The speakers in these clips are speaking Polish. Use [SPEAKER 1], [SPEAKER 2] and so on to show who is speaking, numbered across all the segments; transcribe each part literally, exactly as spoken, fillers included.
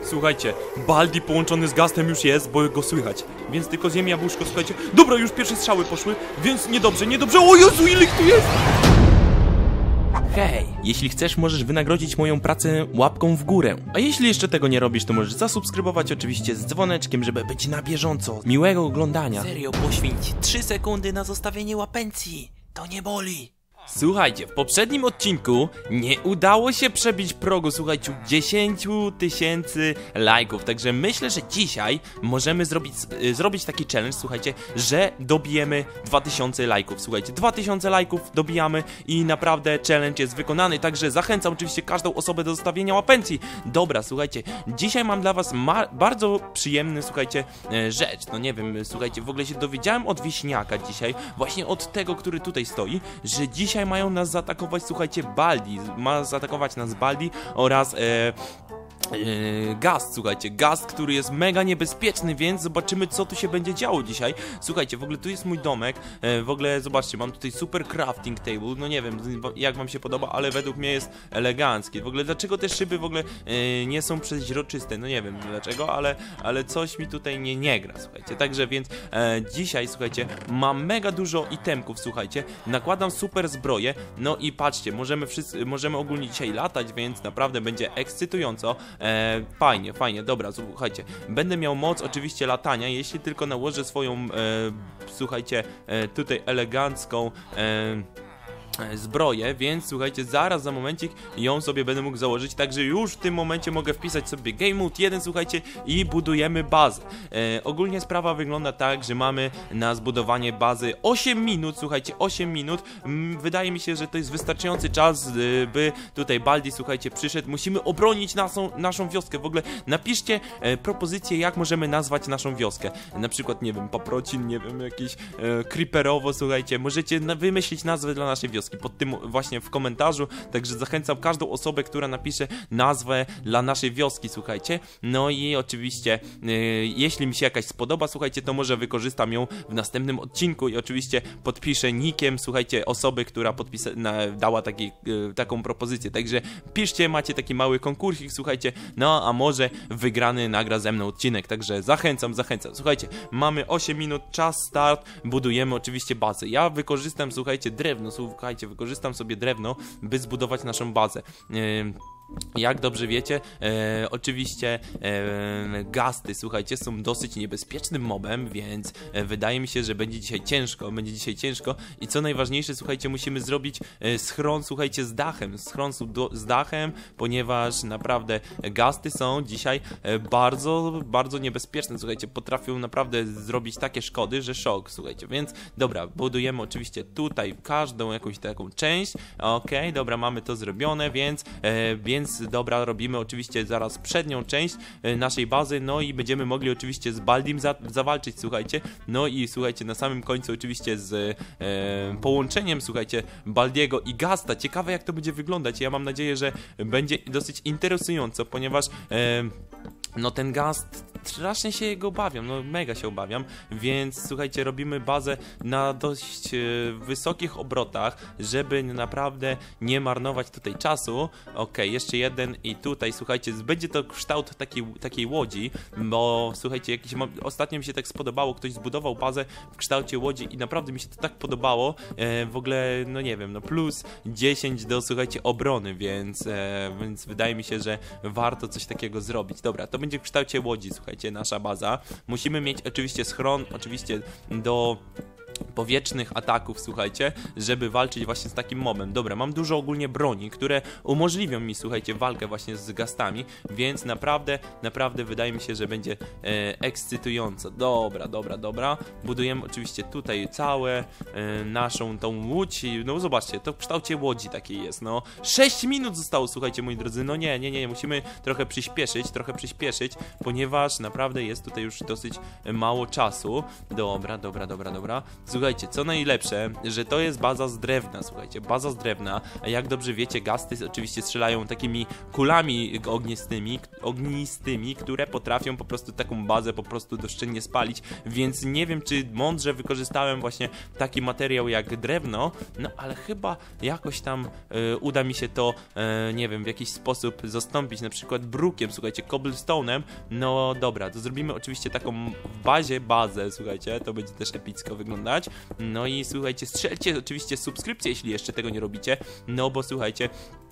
[SPEAKER 1] Słuchajcie, Baldi połączony z Gastem już jest, bo go słychać. Więc tylko zjem jabłuszko, słuchajcie. Dobra, już pierwsze strzały poszły, więc niedobrze, niedobrze. O Jezu, ile ich tu jest! Hej, jeśli chcesz, możesz wynagrodzić moją pracę łapką w górę. A jeśli jeszcze tego nie robisz, to możesz zasubskrybować oczywiście z dzwoneczkiem, żeby być na bieżąco. Miłego oglądania.
[SPEAKER 2] Serio, poświęć trzy sekundy na zostawienie łapencji. To nie boli.
[SPEAKER 1] Słuchajcie, w poprzednim odcinku nie udało się przebić progu, słuchajcie, dziesięć tysięcy lajków. Także myślę, że dzisiaj możemy zrobić, y, zrobić taki challenge, słuchajcie, że dobijemy dwa tysiące lajków. Słuchajcie, dwa tysiące lajków dobijamy i naprawdę challenge jest wykonany. Także zachęcam oczywiście każdą osobę do zostawienia łapencji. Dobra, słuchajcie, dzisiaj mam dla was bardzo przyjemny, słuchajcie, e, rzecz. No nie wiem, słuchajcie, w ogóle się dowiedziałem od wieśniaka dzisiaj, właśnie od tego, który tutaj stoi, że dzisiaj Dzisiaj mają nas zaatakować, słuchajcie, Baldi. Ma zaatakować nas Baldi oraz e, Yy, Gast, słuchajcie, Gast, który jest mega niebezpieczny, więc zobaczymy, co tu się będzie działo dzisiaj. Słuchajcie, w ogóle tu jest mój domek, yy, w ogóle zobaczcie, mam tutaj super crafting table, no nie wiem, jak wam się podoba, ale według mnie jest elegancki. W ogóle dlaczego te szyby w ogóle yy, nie są przeźroczyste, no nie wiem dlaczego, ale, ale coś mi tutaj nie, nie gra, słuchajcie. Także więc yy, dzisiaj, słuchajcie, mam mega dużo itemków, słuchajcie, nakładam super zbroję, no i patrzcie, możemy wszyscy, możemy ogólnie dzisiaj latać, więc naprawdę będzie ekscytująco. E, fajnie, fajnie, dobra, słuchajcie, będę miał moc oczywiście latania, jeśli tylko nałożę swoją, e, słuchajcie, e, tutaj elegancką e, zbroję, więc słuchajcie, zaraz za momencik ją sobie będę mógł założyć, także już w tym momencie mogę wpisać sobie Game Mode jeden, słuchajcie, i budujemy bazę. E, ogólnie sprawa wygląda tak, że mamy na zbudowanie bazy osiem minut, słuchajcie, osiem minut. Mm, wydaje mi się, że to jest wystarczający czas, by tutaj Baldi, słuchajcie, przyszedł. Musimy obronić naszą, naszą wioskę. W ogóle napiszcie e, propozycję, jak możemy nazwać naszą wioskę. Na przykład, nie wiem, paprocin, nie wiem, jakiś e, creeperowo, słuchajcie, możecie na wymyślić nazwę dla naszej wioski pod tym właśnie w komentarzu, także zachęcam każdą osobę, która napisze nazwę dla naszej wioski, słuchajcie. No i oczywiście, yy, jeśli mi się jakaś spodoba, słuchajcie, to może wykorzystam ją w następnym odcinku i oczywiście podpiszę nickiem, słuchajcie, osoby, która podpisa- na, dała taki, yy, taką propozycję. Także piszcie, macie taki mały konkursik, słuchajcie, no a może wygrany nagra ze mną odcinek, także zachęcam, zachęcam. Słuchajcie, mamy osiem minut, czas start, budujemy oczywiście bazę. Ja wykorzystam, słuchajcie, drewno, słuchajcie, wykorzystam sobie drewno, by zbudować naszą bazę. Yy, Jak dobrze wiecie, e, oczywiście e, Gasty, słuchajcie, są dosyć niebezpiecznym mobem, więc e, wydaje mi się, że będzie dzisiaj ciężko, będzie dzisiaj ciężko i co najważniejsze, słuchajcie, musimy zrobić e, schron, słuchajcie, z dachem, schron do, z dachem, ponieważ naprawdę Gasty są dzisiaj e, bardzo, bardzo niebezpieczne, słuchajcie, potrafią naprawdę zrobić takie szkody, że szok, słuchajcie, więc dobra, budujemy oczywiście tutaj każdą jakąś taką część, okej, okay, dobra, mamy to zrobione, więc e, Więc dobra, robimy oczywiście zaraz przednią część e, naszej bazy, no i będziemy mogli oczywiście z Baldim za zawalczyć, słuchajcie. No i słuchajcie, na samym końcu oczywiście z e, połączeniem, słuchajcie, Baldiego i Gasta. Ciekawe, jak to będzie wyglądać. Ja mam nadzieję, że będzie dosyć interesująco, ponieważ e, no ten Gast, strasznie się jego obawiam, no mega się obawiam, więc słuchajcie, robimy bazę na dość e, wysokich obrotach, żeby naprawdę nie marnować tutaj czasu. Ok, jeszcze jeden i tutaj, słuchajcie, będzie to kształt takiej, takiej łodzi, bo słuchajcie, jakiś, ostatnio mi się tak spodobało, ktoś zbudował bazę w kształcie łodzi i naprawdę mi się to tak podobało, e, w ogóle, no nie wiem, no plus dziesięć do, słuchajcie, obrony, więc, e, więc wydaje mi się, że warto coś takiego zrobić. Dobra, to będzie w kształcie łodzi, słuchajcie, nasza baza. Musimy mieć oczywiście schron, oczywiście do powietrznych ataków, słuchajcie, żeby walczyć właśnie z takim mobem. Dobra, mam dużo ogólnie broni, które umożliwią mi, słuchajcie, walkę właśnie z Gastami, więc naprawdę, naprawdę wydaje mi się, że będzie e, ekscytująco. Dobra, dobra, dobra. Budujemy oczywiście tutaj całe e, naszą tą łódź. No zobaczcie, to w kształcie łodzi takiej jest, no. sześć minut zostało, słuchajcie, moi drodzy. No nie, nie, nie, musimy trochę przyspieszyć, trochę przyspieszyć, ponieważ naprawdę jest tutaj już dosyć mało czasu. Dobra, dobra, dobra, dobra. słuchajcie, co najlepsze, że to jest baza z drewna, słuchajcie, baza z drewna, a jak dobrze wiecie, gasty oczywiście strzelają takimi kulami ognistymi, ognistymi, które potrafią po prostu taką bazę po prostu doszczętnie spalić, więc nie wiem, czy mądrze wykorzystałem właśnie taki materiał jak drewno, no ale chyba jakoś tam y, uda mi się to, y, nie wiem, w jakiś sposób zastąpić, na przykład brukiem, słuchajcie, cobblestone'em. No dobra, to zrobimy oczywiście taką w bazie bazę, słuchajcie, to będzie też epicko wyglądać. No i słuchajcie, strzelcie oczywiście subskrypcję, jeśli jeszcze tego nie robicie, no bo słuchajcie,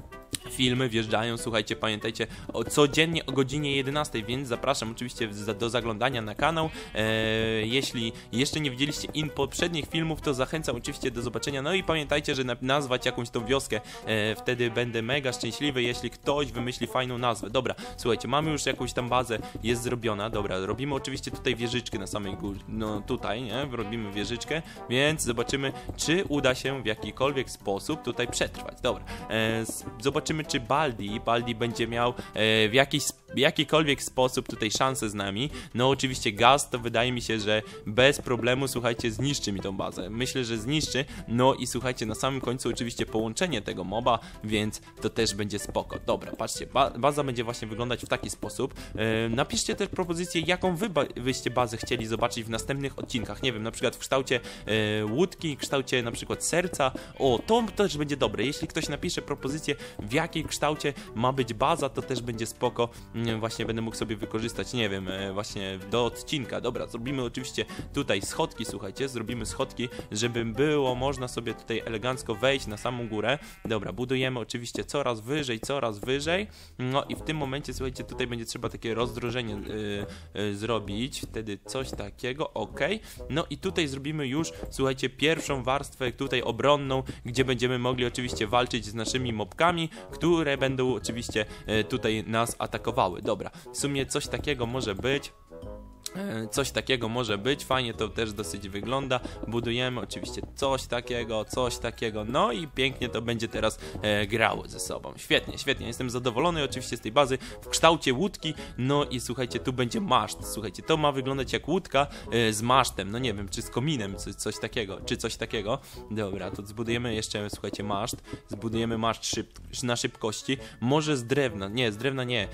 [SPEAKER 1] filmy wjeżdżają, słuchajcie, pamiętajcie, o, codziennie o godzinie jedenastej, więc zapraszam oczywiście za, do zaglądania na kanał. Eee, jeśli jeszcze nie widzieliście in poprzednich filmów, to zachęcam oczywiście do zobaczenia. No i pamiętajcie, że na, nazwać jakąś tą wioskę, eee, wtedy będę mega szczęśliwy, jeśli ktoś wymyśli fajną nazwę. Dobra, słuchajcie, mamy już jakąś tam bazę, jest zrobiona, dobra, robimy oczywiście tutaj wieżyczkę na samej górze, no tutaj, nie, robimy wieżyczkę, więc zobaczymy, czy uda się w jakikolwiek sposób tutaj przetrwać. Dobra, eee, zobaczymy, czy Baldi, Baldi będzie miał e, w jakiś, jakikolwiek sposób tutaj szansę z nami. No oczywiście Gaz to wydaje mi się, że bez problemu, słuchajcie, zniszczy mi tą bazę. Myślę, że zniszczy. No i słuchajcie, na samym końcu oczywiście połączenie tego moba, więc to też będzie spoko. Dobra, patrzcie, ba baza będzie właśnie wyglądać w taki sposób. E, napiszcie też propozycję, jaką wy ba byście bazę chcieli zobaczyć w następnych odcinkach. Nie wiem, na przykład w kształcie e, łódki, w kształcie na przykład serca. O, to też będzie dobre. Jeśli ktoś napisze propozycję, w jakiej kształcie ma być baza, to też będzie spoko. Właśnie będę mógł sobie wykorzystać, nie wiem, właśnie do odcinka. Dobra, zrobimy oczywiście tutaj schodki, słuchajcie, zrobimy schodki, żeby było można sobie tutaj elegancko wejść na samą górę. Dobra, budujemy oczywiście coraz wyżej, coraz wyżej. No i w tym momencie, słuchajcie, tutaj będzie trzeba takie rozdrożenie yy, yy, zrobić, wtedy coś takiego, ok. No i tutaj zrobimy już, słuchajcie, pierwszą warstwę tutaj obronną, gdzie będziemy mogli oczywiście walczyć z naszymi mobkami, które będą oczywiście e, tutaj nas atakowały. Dobra, w sumie coś takiego może być. Coś takiego może być, fajnie to też dosyć wygląda. Budujemy oczywiście coś takiego, coś takiego, no i pięknie to będzie teraz e, grało ze sobą. Świetnie, świetnie, jestem zadowolony oczywiście z tej bazy w kształcie łódki. No i słuchajcie, tu będzie maszt, słuchajcie, to ma wyglądać jak łódka e, z masztem, no nie wiem, czy z kominem, czy coś takiego, czy coś takiego. Dobra, to zbudujemy jeszcze, słuchajcie, maszt, zbudujemy maszt szyb na szybkości, może z drewna, nie, z drewna nie, e,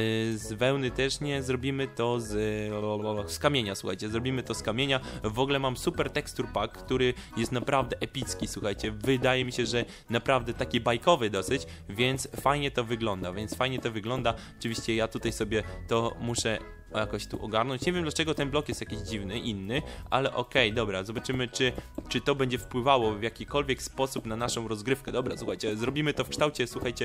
[SPEAKER 1] z wełny też nie, zrobimy to z... E, z kamienia, słuchajcie, zrobimy to z kamienia. W ogóle mam super texture pack, który jest naprawdę epicki, słuchajcie, wydaje mi się, że naprawdę taki bajkowy dosyć, więc fajnie to wygląda, więc fajnie to wygląda. Oczywiście ja tutaj sobie to muszę jakoś tu ogarnąć. Nie wiem, dlaczego ten blok jest jakiś dziwny, inny, ale okej, okay, dobra, zobaczymy, czy, czy to będzie wpływało w jakikolwiek sposób na naszą rozgrywkę. Dobra, słuchajcie, zrobimy to w kształcie, słuchajcie,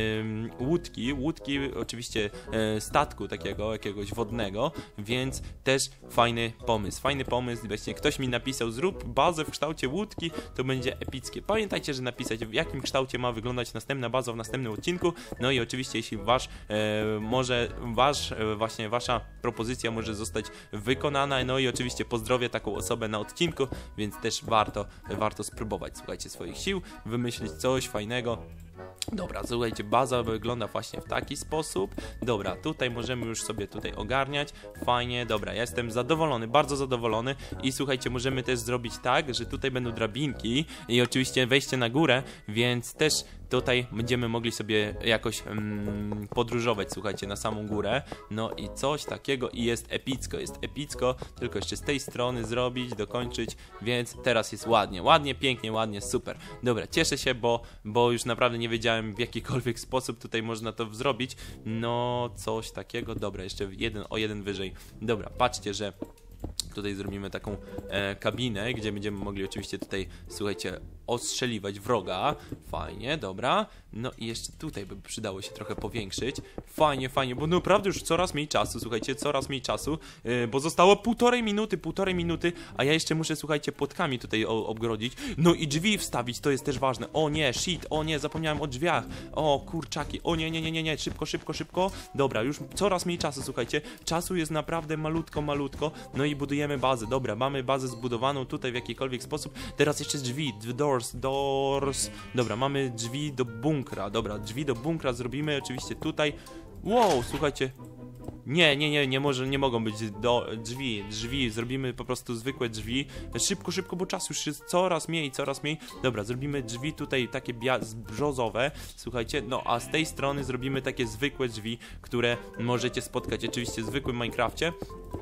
[SPEAKER 1] yy, łódki, łódki, oczywiście yy, statku takiego, jakiegoś wodnego, więc też fajny pomysł, fajny pomysł, właśnie ktoś mi napisał, zrób bazę w kształcie łódki, to będzie epickie. Pamiętajcie, że napisać, w jakim kształcie ma wyglądać następna baza w następnym odcinku, no i oczywiście, jeśli wasz, yy, może wasz, yy, właśnie wasza propozycja może zostać wykonana, no i oczywiście pozdrowię taką osobę na odcinku, więc też warto, warto spróbować, słuchajcie, swoich sił, wymyślić coś fajnego. Dobra, słuchajcie, baza wygląda właśnie w taki sposób. Dobra, tutaj możemy już sobie tutaj ogarniać. Fajnie, dobra, ja jestem zadowolony, bardzo zadowolony. I słuchajcie, możemy też zrobić tak, że tutaj będą drabinki i oczywiście wejście na górę, więc też tutaj będziemy mogli sobie jakoś mm, podróżować, słuchajcie, na samą górę. No i coś takiego i jest epicko, jest epicko, tylko jeszcze z tej strony zrobić, dokończyć, więc teraz jest ładnie, ładnie, pięknie, ładnie, super. Dobra, cieszę się, bo, bo już naprawdę nie wiedziałem, w jakikolwiek sposób tutaj można to zrobić. No, coś takiego, dobra, jeszcze jeden o jeden wyżej. Dobra, patrzcie, że tutaj zrobimy taką e, kabinę, gdzie będziemy mogli oczywiście tutaj, słuchajcie, ostrzeliwać wroga. Fajnie, dobra. No i jeszcze tutaj by przydało się trochę powiększyć. Fajnie, fajnie, bo naprawdę już coraz mniej czasu, słuchajcie, coraz mniej czasu, e, bo zostało półtorej minuty, półtorej minuty, a ja jeszcze muszę, słuchajcie, płotkami tutaj o, obgrodzić. No i drzwi wstawić, to jest też ważne. O nie, shit, o nie, zapomniałem o drzwiach. O, kurczaki, o nie, nie, nie, nie, nie, szybko, szybko, szybko. Dobra, już coraz mniej czasu, słuchajcie. Czasu jest naprawdę malutko, malutko. No i budujemy bazę. Dobra, mamy bazę zbudowaną tutaj w jakikolwiek sposób. Teraz jeszcze drzwi, doors, doors. Dobra, mamy drzwi do bunkra. Dobra, drzwi do bunkra zrobimy oczywiście tutaj. Wow, słuchajcie. Nie, nie, nie, nie może, nie mogą być do, drzwi, drzwi, zrobimy po prostu zwykłe drzwi. Szybko, szybko, bo czasu już jest coraz mniej, coraz mniej. Dobra, zrobimy drzwi tutaj takie brzozowe, słuchajcie, no a z tej strony zrobimy takie zwykłe drzwi, które możecie spotkać oczywiście w zwykłym Minecrafcie.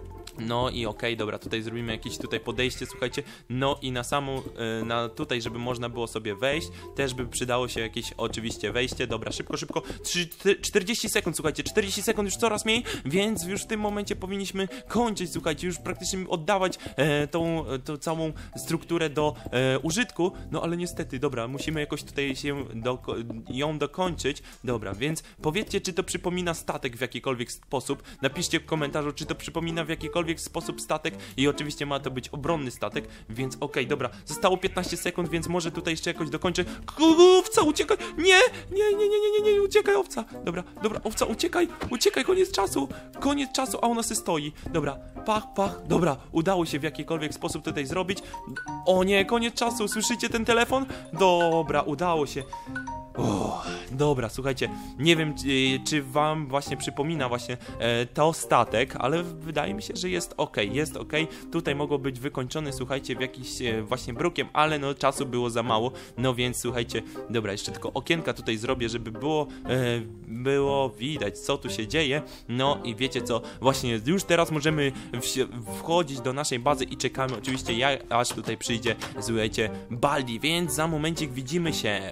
[SPEAKER 1] No i okej, okay, dobra, tutaj zrobimy jakieś tutaj podejście, słuchajcie, no i na samą, yy, na tutaj, żeby można było sobie wejść, też by przydało się jakieś oczywiście wejście, dobra, szybko, szybko, czterdzieści sekund, słuchajcie, czterdzieści sekund już coraz mniej, więc już w tym momencie powinniśmy kończyć, słuchajcie, już praktycznie oddawać e, tą, tą całą strukturę do e, użytku, no ale niestety, dobra, musimy jakoś tutaj się do, ją dokończyć, dobra, więc powiedzcie, czy to przypomina statek w jakikolwiek sposób, napiszcie w komentarzu, czy to przypomina w jakikolwiek sposób statek i oczywiście ma to być obronny statek, więc okej, okay, dobra, zostało piętnaście sekund, więc może tutaj jeszcze jakoś dokończę. Owca, uciekaj! Nie! Nie, nie, nie, nie, nie, nie, uciekaj, owca! Dobra, dobra, owca, uciekaj! Uciekaj, koniec czasu! Koniec czasu, a ona se stoi. Dobra, pach, pach, dobra, udało się w jakikolwiek sposób tutaj zrobić. O nie, koniec czasu, słyszycie ten telefon? Dobra, udało się. Oh, dobra, słuchajcie, nie wiem, czy, czy wam właśnie przypomina właśnie e, to statek, ale wydaje mi się, że jest ok, jest ok. Tutaj mogło być wykończone, słuchajcie, w jakiś e, właśnie brukiem, ale no czasu było za mało, no więc słuchajcie, dobra, jeszcze tylko okienka tutaj zrobię, żeby było, e, było widać, co tu się dzieje. No i wiecie co, właśnie już teraz możemy w, wchodzić do naszej bazy i czekamy oczywiście, jak, aż tutaj przyjdzie, słuchajcie, Baldi, więc za momencik widzimy się.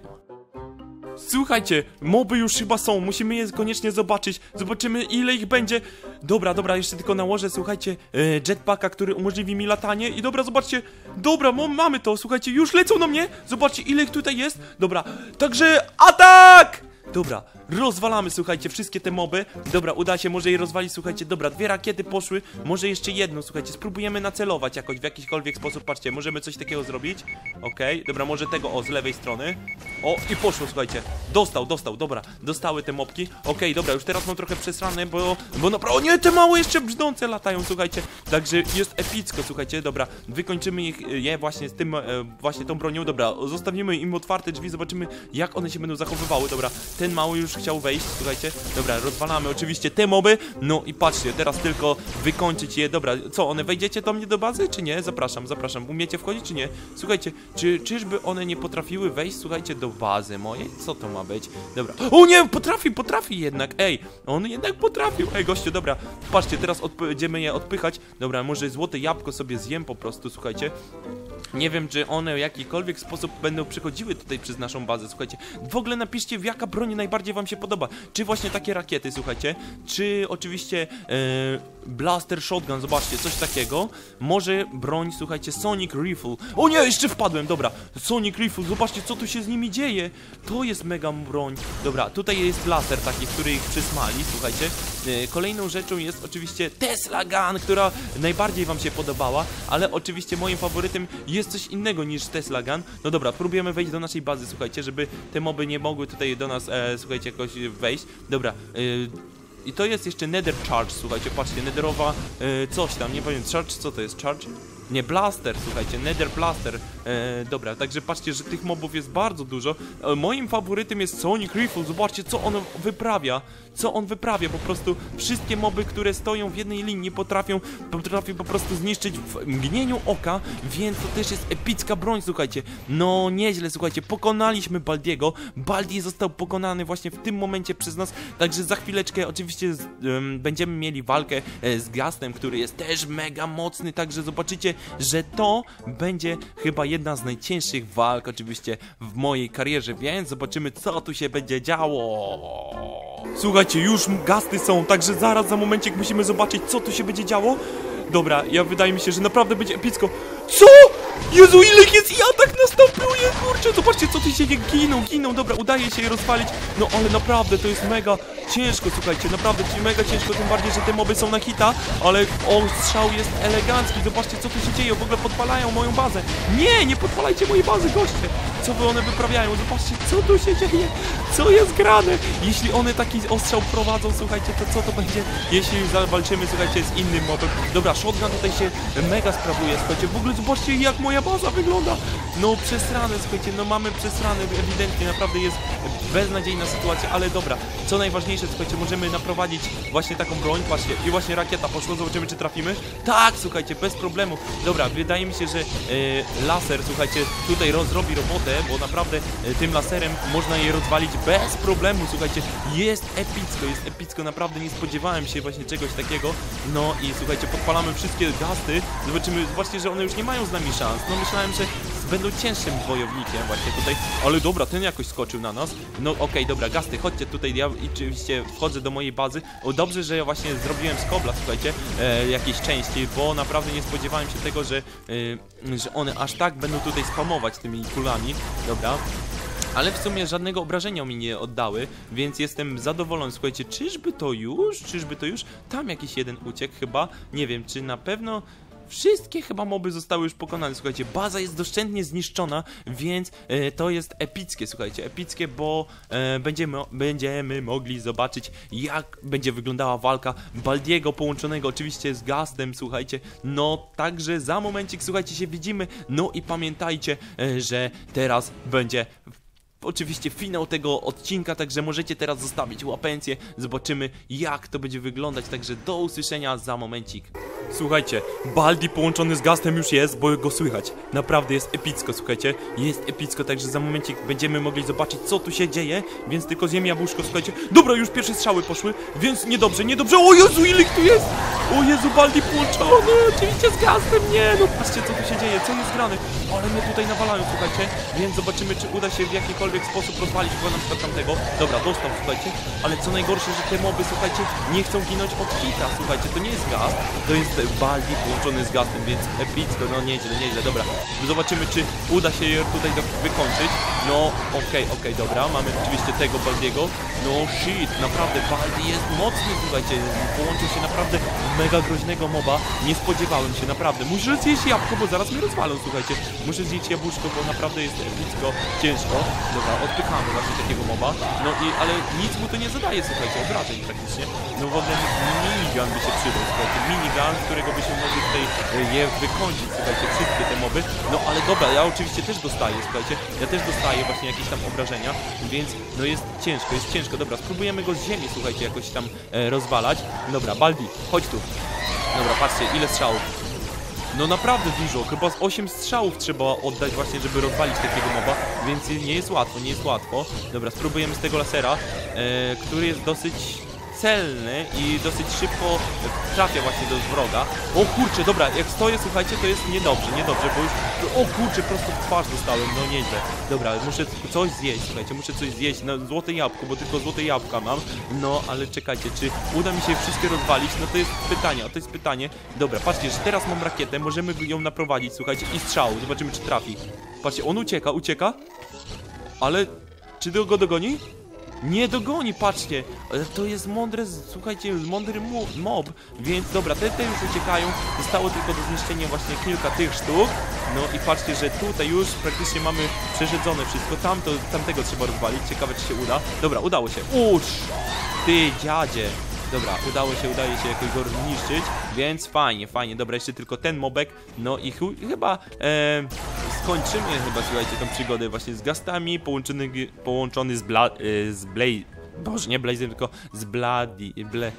[SPEAKER 1] Słuchajcie, moby już chyba są, musimy je koniecznie zobaczyć. Zobaczymy, ile ich będzie. Dobra, dobra, jeszcze tylko nałożę, słuchajcie, e, jetpacka, który umożliwi mi latanie. I dobra, zobaczcie, dobra, mamy to, słuchajcie, już lecą na mnie. Zobaczcie, ile ich tutaj jest. Dobra, także atak! Dobra, rozwalamy, słuchajcie, wszystkie te moby. Dobra, uda się może je rozwalić, słuchajcie. Dobra, dwie rakiety poszły, może jeszcze jedną, słuchajcie. Spróbujemy nacelować jakoś, w jakikolwiek sposób, patrzcie, możemy coś takiego zrobić. Okej, okay, dobra, może tego, o, z lewej strony. O, i poszło, słuchajcie. Dostał, dostał, dobra, dostały te mopki. Okej, okay, dobra, już teraz mam trochę przesrane, bo, bo naprawdę, o nie, te małe jeszcze brzdące latają, słuchajcie. Także jest epicko, słuchajcie, dobra, wykończymy ich, je właśnie z tym, e, właśnie tą bronią. Dobra, zostawimy im otwarte drzwi, zobaczymy, jak one się będą zachowywały, dobra. Ten mały już chciał wejść, słuchajcie. Dobra, rozwalamy oczywiście te moby. No i patrzcie, teraz tylko wykończyć je. Dobra, co, one wejdziecie do mnie do bazy, czy nie? Zapraszam, zapraszam. Umiecie wchodzić, czy nie? Słuchajcie, czy, czyżby one nie potrafiły wejść, słuchajcie, do bazy mojej? Co to ma być? Dobra. O nie, potrafi, potrafi jednak. Ej, on jednak potrafił. Ej, gościu, dobra. Patrzcie, teraz będziemy je odpychać. Dobra, może złote jabłko sobie zjem po prostu, słuchajcie. Nie wiem, czy one w jakikolwiek sposób będą przychodziły tutaj przez naszą bazę, słuchajcie. W ogóle napiszcie, w jaka broń najbardziej wam się podoba. Czy właśnie takie rakiety, słuchajcie, czy oczywiście e, blaster shotgun, zobaczcie, coś takiego. Może broń, słuchajcie, Sonic Rifle. O nie, jeszcze wpadłem, dobra. Sonic Rifle, zobaczcie, co tu się z nimi dzieje. To jest mega broń. Dobra, tutaj jest laser taki, który ich przysmali, słuchajcie. E, kolejną rzeczą jest oczywiście Tesla Gun, która najbardziej wam się podobała, ale oczywiście moim faworytem jest coś innego niż Tesla Gun. No dobra, próbujemy wejść do naszej bazy, słuchajcie, żeby te moby nie mogły tutaj do nas, e, słuchajcie, jakoś wejść. Dobra, e, i to jest jeszcze Nether Charge, słuchajcie, patrzcie, Netherowa e, coś tam, nie powiem, Charge, co to jest? Charge? Nie, Blaster, słuchajcie, Nether Blaster. e, Dobra, także patrzcie, że tych mobów jest bardzo dużo. e, Moim faworytem jest Sonic Rifle. Zobaczcie, co on wyprawia. Co on wyprawia, po prostu wszystkie moby, które stoją w jednej linii, potrafią Potrafią po prostu zniszczyć w mgnieniu oka. Więc to też jest epicka broń, słuchajcie. No, nieźle, słuchajcie, pokonaliśmy Baldiego. Baldi został pokonany właśnie w tym momencie przez nas. Także za chwileczkę oczywiście z, um, będziemy mieli walkę e, z Gastem, który jest też mega mocny. Także zobaczycie, że to będzie chyba jedna z najcięższych walk oczywiście w mojej karierze, więc zobaczymy, co tu się będzie działo. Słuchajcie, już gasty są, także zaraz za momencik musimy zobaczyć, co tu się będzie działo. Dobra, ja wydaje mi się, że naprawdę będzie epicko. Co? Jezu, ile jest i atak następuje, kurczę, zobaczcie, co tu się dzieje, giną, giną, dobra, udaje się je rozwalić. No ale naprawdę, to jest mega ciężko, słuchajcie, naprawdę mega ciężko, tym bardziej, że te moby są na hita, ale o, strzał jest elegancki, zobaczcie, co tu się dzieje, w ogóle podpalają moją bazę. Nie, nie podpalajcie mojej bazy, goście. Co wy one wyprawiają? Zobaczcie, co tu się dzieje? Co jest grane? Jeśli one taki ostrzał prowadzą, słuchajcie, to co to będzie, jeśli zawalczymy, słuchajcie, z innym mobem? Dobra, shotgun tutaj się mega sprawuje, słuchajcie, w ogóle zobaczcie, jak moja baza wygląda. No, przesrane, słuchajcie, no mamy przesrane, ewidentnie, naprawdę jest beznadziejna sytuacja, ale dobra, co najważniejsze, słuchajcie, możemy naprowadzić właśnie taką broń, patrzcie, i właśnie rakieta poszła, zobaczymy, czy trafimy. Tak, słuchajcie, bez problemu. Dobra, wydaje mi się, że e, laser, słuchajcie, tutaj rozrobi robotę, bo naprawdę e, tym laserem można je rozwalić bez problemu, słuchajcie, jest epicko, jest epicko, naprawdę nie spodziewałem się właśnie czegoś takiego. No i słuchajcie, podpalamy wszystkie gasty, zobaczymy, zobaczcie, że one już nie mają z nami szans. No myślałem, że będą cięższym wojownikiem właśnie tutaj, ale dobra, ten jakoś skoczył na nas. No okej, okay, dobra, gasty, chodźcie tutaj, ja oczywiście wchodzę do mojej bazy. O, dobrze, że ja właśnie zrobiłem z kobla, słuchajcie, e, jakieś części, bo naprawdę nie spodziewałem się tego, że, e, że one aż tak będą tutaj spamować tymi kulami. Dobra. Ale w sumie żadnego obrażenia mi nie oddały, więc jestem zadowolony. Słuchajcie, czyżby to już? Czyżby to już? Tam jakiś jeden uciekł chyba. Nie wiem, czy na pewno... Wszystkie chyba moby zostały już pokonane, słuchajcie, baza jest doszczętnie zniszczona, więc e, to jest epickie, słuchajcie, epickie, bo e, będziemy, będziemy mogli zobaczyć, jak będzie wyglądała walka Baldiego połączonego oczywiście z Gastem, słuchajcie, no także za momencik, słuchajcie, się widzimy, no i pamiętajcie, e, że teraz będzie... Oczywiście finał tego odcinka, także możecie teraz zostawić łapencję, zobaczymy jak to będzie wyglądać, także do usłyszenia za momencik. Słuchajcie, Baldi połączony z Gastem już jest, bo go słychać, naprawdę jest epicko, słuchajcie, jest epicko, także za momencik będziemy mogli zobaczyć co tu się dzieje, więc tylko zjem jabłuszko, słuchajcie. Dobra, już pierwsze strzały poszły, więc niedobrze, niedobrze, o Jezu, ile ich tu jest, o Jezu, Baldi połączony, oczywiście z Gastem, nie, no patrzcie co tu się dzieje, co jest grane, ale mnie tutaj nawalają, słuchajcie, więc zobaczymy czy uda się w jakikolwiek sposób rozwalić go na przykład tamtego. Dobra, dostał, słuchajcie, ale co najgorsze, że te moby, słuchajcie, nie chcą ginąć od hita, słuchajcie, to nie jest Gast, to jest Baldi połączony z Gastem, więc epicko, no nieźle, nieźle, dobra, zobaczymy czy uda się je tutaj wykończyć, no okej, okay, okej, okay, dobra, mamy oczywiście tego Baldiego, no shit, naprawdę Baldi jest mocny, słuchajcie, połączył się naprawdę mega groźnego moba, nie spodziewałem się, naprawdę, muszę zjeść jabłko, bo zaraz mnie rozwalą, słuchajcie, muszę zjeść jabłuszko, bo naprawdę jest epicko, ciężko. Dobra, odpychamy właśnie takiego moba, no i, ale nic mu to nie zadaje, słuchajcie, obrażeń praktycznie, no w ogóle minigun by się przydał, słuchajcie, minigun, którego byśmy mogli tutaj je wykończyć, słuchajcie, wszystkie te moby, no ale dobra, ja oczywiście też dostaję, słuchajcie, ja też dostaję właśnie jakieś tam obrażenia, więc no jest ciężko, jest ciężko, dobra, spróbujemy go z ziemi, słuchajcie, jakoś tam e, rozwalać, dobra, Baldi, chodź tu, dobra, patrzcie, ile strzałów. No naprawdę dużo, chyba z osiem strzałów trzeba oddać właśnie, żeby rozwalić takiego moba, więc nie jest łatwo, nie jest łatwo. Dobra, spróbujemy z tego lasera, e, który jest dosyć celny i dosyć szybko trafia właśnie do wroga. O kurczę, dobra, jak stoję, słuchajcie, to jest niedobrze, niedobrze, bo już... O kurczę, prosto w twarz dostałem, no nieźle. Dobra, muszę coś zjeść, słuchajcie, muszę coś zjeść, no złote jabłko, bo tylko złote jabłka mam. No, ale czekajcie, czy uda mi się wszystkie rozwalić? No to jest pytanie, a to jest pytanie. Dobra, patrzcie, że teraz mam rakietę, możemy ją naprowadzić, słuchajcie, i strzał, zobaczymy czy trafi. Patrzcie, on ucieka, ucieka, ale czy go dogoni? Nie dogoni, patrzcie, to jest mądre, słuchajcie, mądry mob, więc dobra, te, te już uciekają, zostało tylko do zniszczenia właśnie kilka tych sztuk, no i patrzcie, że tutaj już praktycznie mamy przerzedzone wszystko, tamto, tamtego trzeba rozwalić, ciekawe czy się uda, dobra, udało się, ucz, ty dziadzie. Dobra, udało się, udaje się jakoś go zniszczyć, więc fajnie, fajnie, dobra, jeszcze tylko ten mobek, no i ch chyba e, skończymy chyba, słuchajcie, tą przygodę właśnie z Gastami, połączony, połączony z Bla, e, z Blade, boże, nie Blazem, tylko z Bladi, Ble,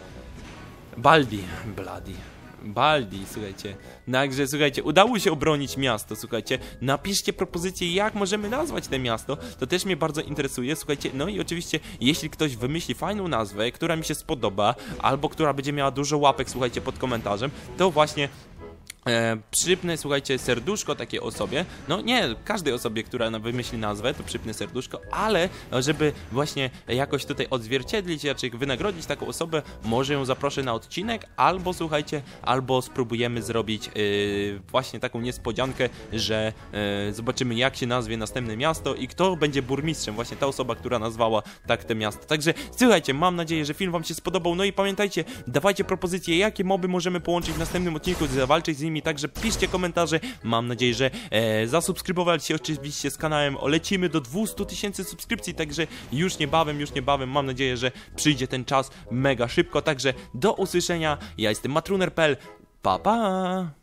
[SPEAKER 1] Baldi, Bladi. Baldi, słuchajcie. Także, słuchajcie, udało się obronić miasto, słuchajcie. Napiszcie propozycję, jak możemy nazwać to miasto. To też mnie bardzo interesuje, słuchajcie. No i oczywiście, jeśli ktoś wymyśli fajną nazwę, która mi się spodoba, albo która będzie miała dużo łapek, słuchajcie, pod komentarzem, to właśnie... E, przypnę, słuchajcie, serduszko takiej osobie, no nie każdej osobie, która wymyśli nazwę, to przypnę serduszko, ale żeby właśnie jakoś tutaj odzwierciedlić, raczej wynagrodzić taką osobę, może ją zaproszę na odcinek, albo słuchajcie, albo spróbujemy zrobić e, właśnie taką niespodziankę, że e, zobaczymy jak się nazwie następne miasto i kto będzie burmistrzem, właśnie ta osoba, która nazwała tak te miasto. Także słuchajcie, mam nadzieję, że film wam się spodobał, no i pamiętajcie, dawajcie propozycje, jakie moby możemy połączyć w następnym odcinku, zawalczyć z nimi innymi, także piszcie komentarze. Mam nadzieję, że e, zasubskrybowaliście oczywiście z kanałem. Lecimy do dwustu tysięcy subskrypcji, także już niebawem, już niebawem. Mam nadzieję, że przyjdzie ten czas mega szybko, także do usłyszenia. Ja jestem matruner kropka p l. Pa, pa!